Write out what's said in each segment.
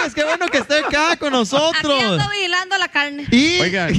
amigas, qué bueno que esté acá con nosotros. Aquí ando vigilando la carne. Y Oigan,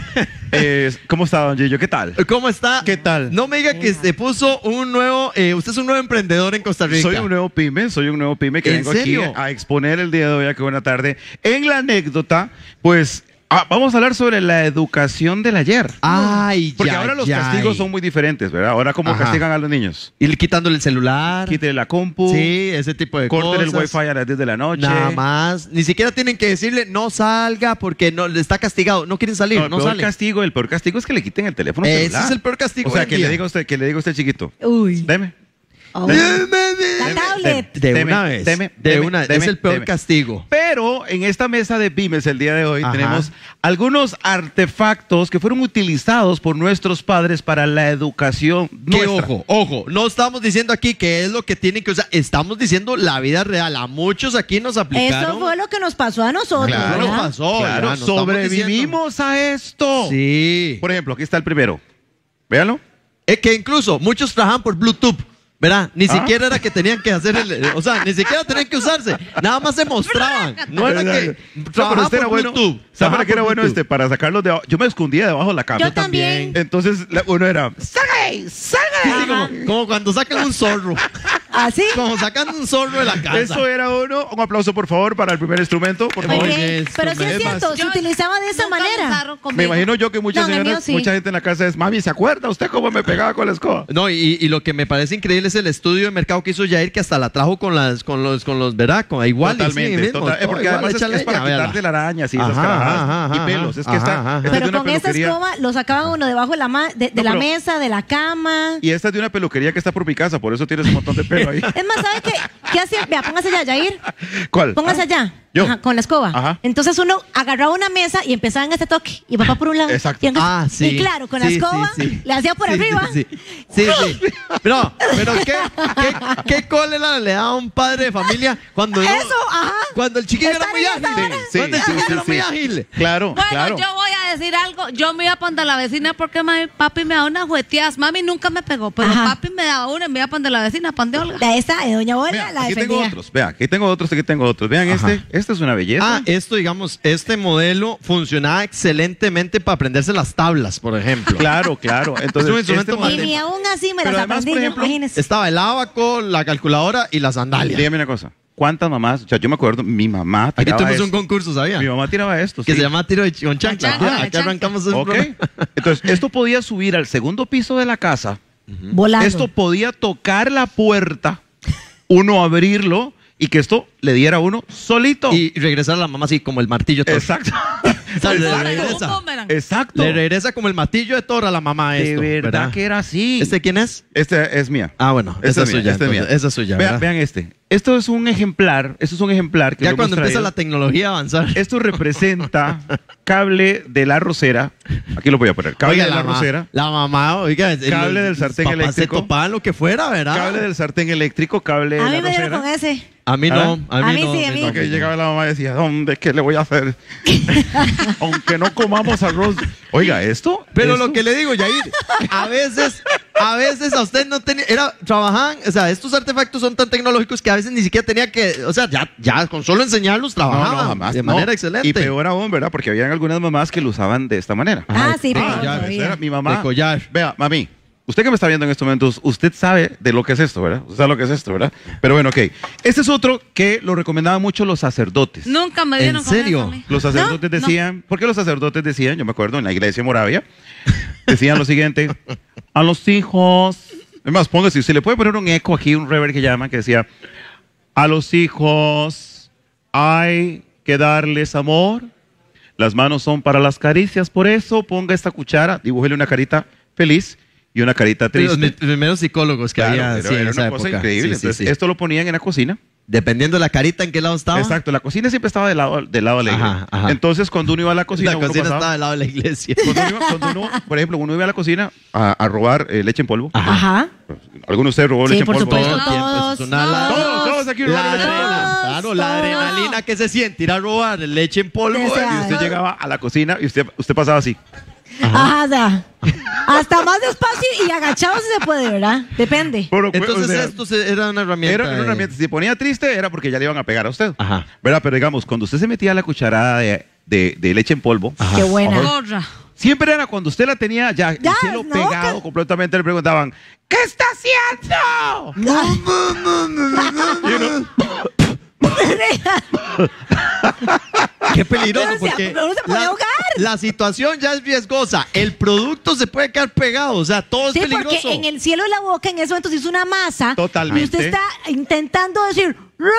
¿cómo está, don Gillo? ¿Qué tal? ¿cómo está? ¿Qué tal? No me diga que se puso un nuevo, usted es un nuevo emprendedor en Costa Rica. Soy un nuevo pyme que ¿En vengo serio? aquí a exponer el día de hoy, a que buena tarde. En la anécdota, pues, vamos a hablar sobre la educación del ayer. Ay, Porque ahora los castigos son muy diferentes, ¿verdad? Ahora, ¿cómo Ajá. castigan a los niños? Y quitándole el celular. Quítele la compu. Sí, ese tipo de Corten cosas. el wifi a las 10 de la noche. Nada más. Ni siquiera tienen que decirle no salga porque no le está castigado. No quieren salir, No, no, el peor sale. castigo es que le quiten el teléfono Ese celular. es el peor castigo. O sea, hoy en que día. le diga usted chiquito. Uy. Deme. Oh. La tablet. De una vez. De una vez. Es el peor castigo. Pero en esta mesa de pymes el día de hoy Ajá. tenemos algunos artefactos que fueron utilizados por nuestros padres para la educación Que nuestra. ojo, no estamos diciendo aquí que es lo que tienen que usar, estamos diciendo la vida real. A muchos aquí nos aplicaron. Eso fue lo que nos pasó a nosotros. Claro, ¿verdad? nos pasó. Claro, ¿verdad? No estamos sobrevivimos a esto. diciendo- Sí. Por ejemplo, aquí está el primero. Véanlo. Es que incluso muchos trabajan por Bluetooth. ¿Verdad? Ni ¿Ah? siquiera era que tenían que hacer o sea, ni siquiera tenían que usarse. Nada más se mostraban. No era que pero trabajaban este era por bueno. Bluetooth. ¿Sabe para qué era Trabajaban por bueno Bluetooth. Para sacarlos de abajo? Yo me escondía debajo de la cama. Yo también. Entonces uno era, ¡salga ahí! ¡Salga de ahí! Ajá. Como cuando sacan un zorro. ¿Así? Como sacan un zorro de la casa. Eso era uno. Un aplauso, por favor, para el primer instrumento, por Muy favor. bien. Pero sí es cierto, se utilizaba de esa Nunca lo manera. usaron conmigo. Me imagino yo que muchas No, en el señoras, mío sí. mucha gente en la casa es, mami, ¿se acuerda usted cómo me pegaba con la escoba? No, y lo que me parece increíble es el estudio de mercado que hizo Jair, que hasta la trajo con los, ¿verdad? Igual. Totalmente. Porque además es para quitarte la araña, sí, esas Ajá, carajadas ajá, ajá, y pelos. Es que ajá, esta ajá. es de Pero una con esa peluquería. escoba lo sacaban uno debajo de la, de No, la pero- mesa, de la cama. Y esta es de una peluquería que está por mi casa, por eso tienes un montón de pelo ahí. Es más, ¿sabe qué? ¿Qué hacía? Vea, póngase allá, Jair. ¿Cuál? Póngase ¿Ah? allá. Yo. Ajá, con la escoba. Ajá. Entonces uno agarraba una mesa y empezaba en este toque. Y papá por un lado. Exacto. Y, Sí. y claro, con la Sí, escoba sí. le hacía por Sí, arriba. Sí. Pero ¿qué cólera le da a un padre de familia cuando Eso, ajá. cuando el chiquillo era Estar muy en esa ágil? hora. Sí, Cuando el sí, chiquillo sí, era sí. muy ágil. Claro, Bueno, claro. yo voy a decir algo. Yo me iba a poner la vecina porque papi me da unas jugueteadas. Mami nunca me pegó, pero Ajá. Ah. papi me daba una y me iba a poner la vecina, pan de Olga. De esa, de Doña Olga, Vea, la aquí tengo defendía. otros. Vea, aquí tengo otros. Vean Ajá. este es una belleza. Esto, digamos, este modelo funcionaba excelentemente para aprenderse las tablas, por ejemplo. Claro. Entonces, Es un instrumento este más- Y ni aún así me Pero las además, aprendí, por yo, ejemplo, imagínese. Estaba el abaco, la calculadora y la sandalia. Dígame una cosa. ¿Cuántas mamás? O sea, yo me acuerdo, mi mamá Aquí tiraba tuvimos un esto. concurso, ¿sabía? Mi mamá tiraba esto. Que sí. se llama tiro de con chancla. chancla, Aquí chancla. arrancamos un Ok. programa. Entonces, esto podía subir al segundo piso de la casa. Volando. Esto podía tocar la puerta, uno abrirlo y que esto le diera a uno solito. Y regresar a la mamá así, como el martillo de Thor. Exacto. O sea, le Como un regresa. boomerang. Exacto. Le regresa como el martillo de Thor a la mamá De esto. verdad que era así. ¿Este quién es? Este es mía. Ah, bueno, esa es mía, suya. esta es mía. entonces, esa es suya, Vean, ¿verdad? vean este. Esto es un ejemplar que Ya lo hemos cuando empieza traído. la tecnología a avanzar. Esto representa cable de la rosera. Aquí lo voy a poner. Cable Oiga, de la rosera. La mamá, oiga. Cable del sartén papás eléctrico. se topaban lo que fuera, ¿verdad? Cable del sartén eléctrico, cable de A la mí me dieron rosera. con ese. A mí no. ¿Ah? A mí sí, a mí. Porque llegaba la mamá y decía, ¿dónde? ¿Qué le voy a hacer? Aunque no comamos arroz. Oiga, ¿esto? Pero ¿esto? lo que le digo, Yair, a veces a usted no tenía, trabajaban, o sea, estos artefactos son tan tecnológicos que a veces ni siquiera tenía que, o sea, ya con solo enseñarlos trabajaban jamás, de no. manera excelente. Y peor aún, ¿verdad? Porque habían algunas mamás que lo usaban de esta manera. Ah, sí, de pero collar, todavía. Era mi mamá. De collar. Vea, mami, usted que me está viendo en estos momentos, usted sabe de lo que es esto, ¿verdad? Usted sabe lo que es esto, ¿verdad? Pero bueno, ok. Este es otro que lo recomendaban mucho los sacerdotes. Nunca me ¿En dieron con serio? eso a mí. Los sacerdotes No, decían, porque los sacerdotes decían, yo me acuerdo en la iglesia de Moravia, decían lo siguiente, a los hijos, es más, póngase, si le puede poner un eco aquí, un reverb que llaman, que decía, a los hijos hay que darles amor, las manos son para las caricias, por eso ponga esta cuchara, dibújele una carita feliz y una carita Los triste. primeros psicólogos que Claro, había era, sí, en era esa una cosa época. increíble. Sí, sí, Entonces, sí. esto lo ponían en la cocina. Dependiendo de la carita en qué lado estaba. Exacto, la cocina siempre estaba del lado alegre. Ajá, ajá. Entonces, cuando uno iba a la cocina, La uno cocina pasaba- estaba del lado de la iglesia. cuando uno, por ejemplo, uno iba a la cocina a robar leche en polvo. Ajá. ¿Alguno de ustedes robó Sí, leche en por polvo? supuesto. Todo el tiempo, Todos, eso es una Todos aquí robaron leche en polvo. Claro, la adrenalina que se siente ir a robar leche en polvo. O sea, Y usted llegaba a la cocina y usted pasaba así. Ajá, o sea, hasta más despacio y agachado si se puede, ¿verdad? Depende. Entonces esto era una herramienta. Era una herramienta. Si se ponía triste era porque ya le iban a pegar a usted. Ajá. ¿Verdad? Pero digamos, cuando usted se metía la cucharada de leche en polvo, Qué buena. Gorra. siempre era cuando usted la tenía ya el cielo no, pegado completamente, le preguntaban, ¿qué está haciendo? Y uno, Qué peligroso, Pero, o sea, porque uno se puede ahogar. la situación ya es riesgosa. El producto se puede quedar pegado, o sea, todo Sí, es peligroso. porque en el cielo de la boca en ese momento se hizo una masa. Totalmente. Y usted está intentando decir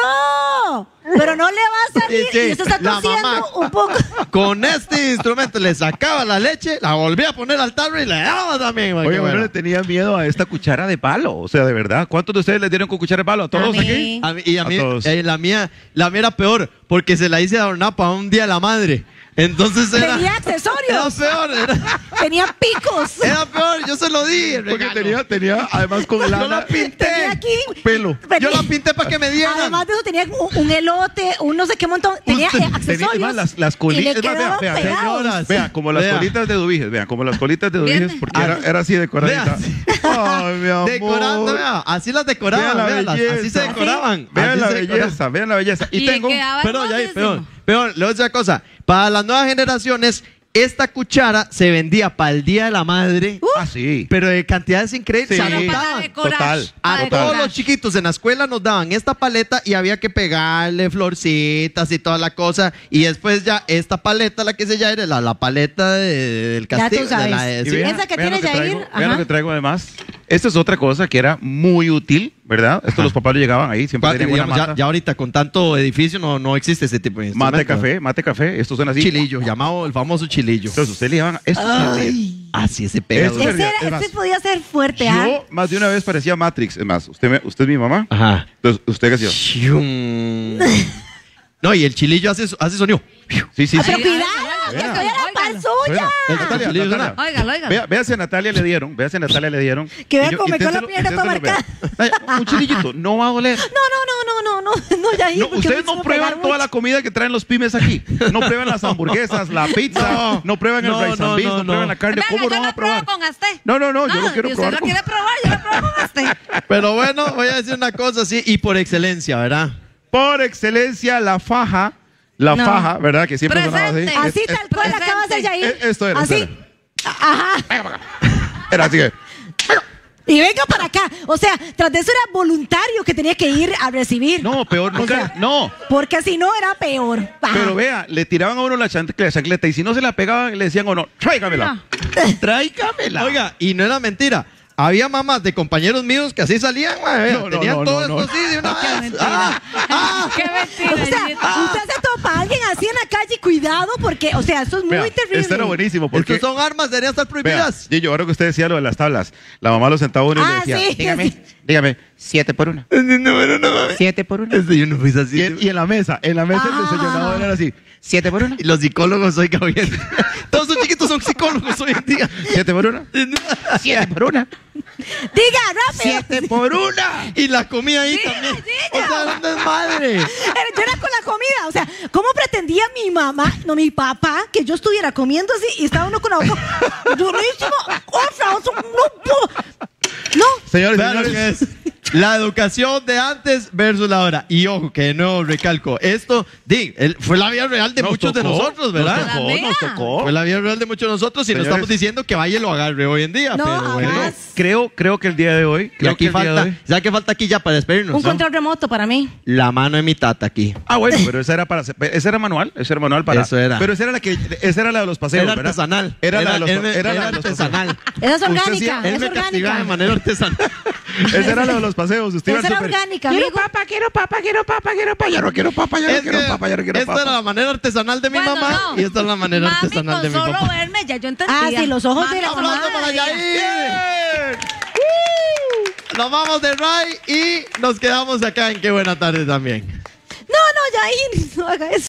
¡no! Pero no le va a salir. Sí, Y usted está la tosiendo mamá. un poco. Con este instrumento le sacaba la leche, la volvía a poner al tarro y le daba también. oye, qué bueno, bueno. le tenía miedo a esta cuchara de palo. O sea, de verdad, ¿cuántos de ustedes le dieron con cuchara de palo? ¿A todos A mí. aquí? A mí, A todos. la mía era peor, porque se la hice de adornar para un día de la madre. Entonces era. Tenía Era accesorios. peor, Tenía picos. era peor, yo se lo di. el Porque regalo. tenía, además con Yo lana, la pinté. Tenía aquí. pelo. Yo la pinté para que me dieran. Además de eso tenía un elote, un no sé qué montón. Tenía Usted- accesorios. Tenía además las y colitas. le quedaban Vea, pegados. señoras. Vea, como las Vea. colitas de Dubiges, vean, como las colitas de Dubiges, Bien. porque era así decoradita. Ay, mi amor. Decorando, vea, así las decoraban, Vean la véanlas, así belleza. se decoraban. Vean así la se decoraban. belleza, vean la belleza. Y Y tengo, quedaba Perdón, ya, hermosísimo. perdón, le voy a decir una cosa. Para las nuevas generaciones, esta cuchara se vendía para el Día de la Madre, sí. pero de cantidades increíbles. Sí. Se Pero para agotaban. decorar. Total. A para todos decorar. los chiquitos en la escuela nos daban esta paleta y había que pegarle florcitas y toda la cosa. Y después ya esta paleta, la que se llama, era la paleta del Ya castigo. tú sabes. de la- Y sí. vean, Esa que vean tiene lo que Yair, traigo, vean ajá. lo que traigo además. Esta es otra cosa que era muy útil, ¿verdad? Esto los papás le llegaban ahí, siempre tenían buena Digamos, mata. ya ahorita con tanto edificio no existe ese tipo de Mate instrumento. café, estos son así. Chilillo, llamado el famoso chilillo. Entonces usted le llaman, esto se ríe. Así se pega. Eso duro. se- Ese, Es más, ese podía ser fuerte, ¿ah? Yo más de una vez parecía Matrix. Es más, usted es mi mamá. Ajá. Entonces, ¿usted qué hacía? Shum. No, y el chilillo hace sonido. Sí, sí, Ah, sí. pero cuidado, que Vean. estoy a la par Óigalo. suya. Natalia, chilillo Natalia. suena. Óigalo, óigalo. Vea si a Natalia le dieron, Que vea Y yo- cómo me quedó la inténtelo- pierna toda inténtelo, vea. marcada. Ay, un chilillito, no va a doler. No, ya ahí. No, porque ustedes me no hizo prueban pegar toda mucho. la comida que traen los pymes aquí. No prueban las hamburguesas, la pizza, no prueban el no, rice and no, beans, no no. prueban la carne. Venga, ¿Cómo yo no van lo a probar? pruebo con usted. No, yo lo quiero si probar. usted lo quiere probar, yo lo pruebo con usted. Pero bueno, voy a decir una cosa así, y por excelencia, ¿verdad? Por excelencia, la faja, No. ¿verdad? Que siempre sonaba así. Presente. Así tal cual presente. acaba de hacer Yair. Esto era, Así. esto Ajá. Era así que. Y venga para acá. O sea, tras de eso era voluntario que tenía que ir a recibir. No, peor nunca. sea, No. Porque si no era peor. Ajá. Pero vea, le tiraban a uno la chancleta y si no se la pegaban, le decían o no, tráigamela. Tráigamela. Oiga, y no era mentira. Había mamás de compañeros míos que así salían, mae, No, no, tenían no, todo no, esto así de una Qué vez. mentira. Qué mentira. O sea, usted se topa a alguien así en la calle, cuidado, porque, o sea, eso es muy Vea, terrible. esto era buenísimo porque. Estos son armas, deberían estar Vea, prohibidas. Gillo, ahora que usted decía lo de las tablas, la mamá lo sentaba a uno y Ah, le decía, sí. dígame, 7 por 1. No, 7 por 1. Yo no fui así. Y en la mesa el desayunador era así, 7 por 1. Y los psicólogos hoy que bien. Todos los chiquitos son psicólogos hoy en día. 7 por 1. 7 por 1. Diga, rápido. 7 por 1. Y la comida ahí Diga, también. diga. O sea, era un desmadre. Yo era con la comida, o sea, ¿cómo pretendía mi mamá, no mi papá, que yo estuviera comiendo así y estaba uno con la boca durísimo? No. Señores, Vean lo que señores. es. La educación de antes versus la ahora. Y ojo, que no recalco. Esto, fue la vida real de Nos muchos de tocó, nosotros, ¿verdad? La mía. Nos tocó. Fue la vida real de muchos de nosotros y no Señores. estamos diciendo que vaya y lo agarre hoy en día. No, pero bueno. jamás. Creo que el día de hoy, Y aquí falta, ¿sabes qué falta aquí ya para despedirnos? Un no? control remoto para mí. La mano de mi tata aquí. Ah, bueno, pero esa era manual, para. Eso era. Pero esa era la de los paseos, Era ¿verdad? artesanal. Era la de los era la de los artesanal. Esa es Usted orgánica, hacía- Él es me castigaba de orgánica. manera artesanal. paseos. Esa era la de los paseos. Usted iba Esa al era súper. orgánica, amigo. Quiero papa. Ya no quiero papa, ya no quiero esta era papa. la manera artesanal de mi Bueno, mamá no. y esta es la manera Mami, artesanal de mi con solo papá. verme, ya yo entendía. Ah, sí, los ojos de la con mamá. solo para verme. Yair. Nos vamos de Ray y nos quedamos acá en Qué Buena Tarde también. No, Yair, no haga eso.